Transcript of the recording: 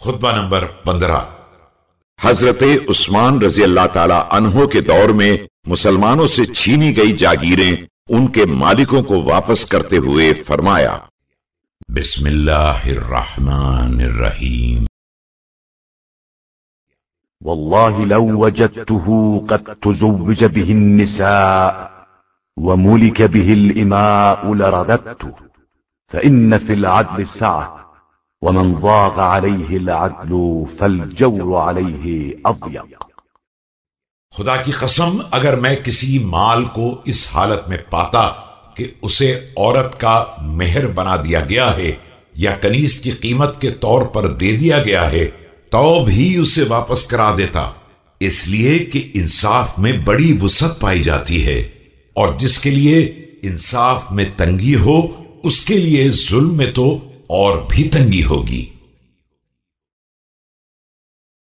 خطبہ نمبر 15۔ حضرت عثمان رضی اللہ تعالی عنہ کے دور میں مسلمانوں سے چھینی گئی جاگیریں ان کے مالکوں کو واپس کرتے ہوئے فرمایا، بسم اللہ الرحمن الرحیم۔ والله لو وجدته قد تزوج به النساء وملك به الإماء لرددته، فإن في العدل سعة، ومن ضاق عليه العدل فالجور عليه أضيق۔ خدا کی قسم اگر میں کسی مال کو اس حالت میں پاتا کہ اسے عورت کا مہر بنا دیا گیا ہے یا کنیز کی قیمت کے طور پر دے دیا گیا ہے تو بھی اسے واپس کرا دیتا، اس لیے کہ انصاف میں بڑی وسعت پائی جاتی ہے، اور جس کے لیے انصاف میں تنگی ہو اس کے لیے ظلم میں تو اور بھی تنگی ہوگی۔